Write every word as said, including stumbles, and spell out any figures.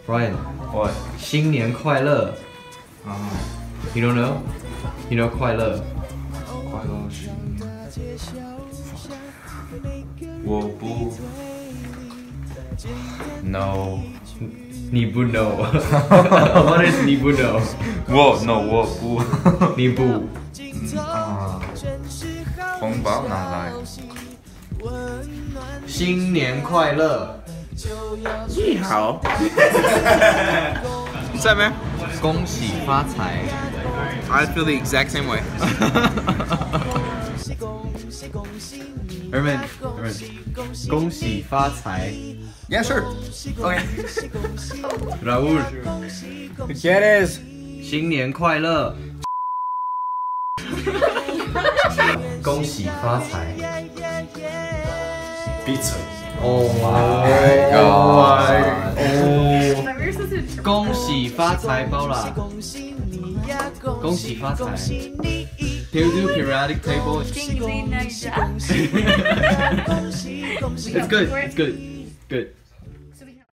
Ryan, What? 新年快乐。 啊， You don't know? You know 快乐？ 快乐新年。我不。No. 你不 know？What is 你不 know？ 我 no 我不。 你不。 啊。红包拿来。 新年快乐。 你好。What's up, man? 恭喜发财。 I feel the exact same way. Erman, Erman, 恭喜发财。 Yeah, sure. Okay. Raúl, ¿Quieres? 新年快乐。恭喜发财。 闭嘴。 Oh my god. Oh. 恭喜发财包啦。恭喜发财。Can you do periodic table? It's good. It's good. Good.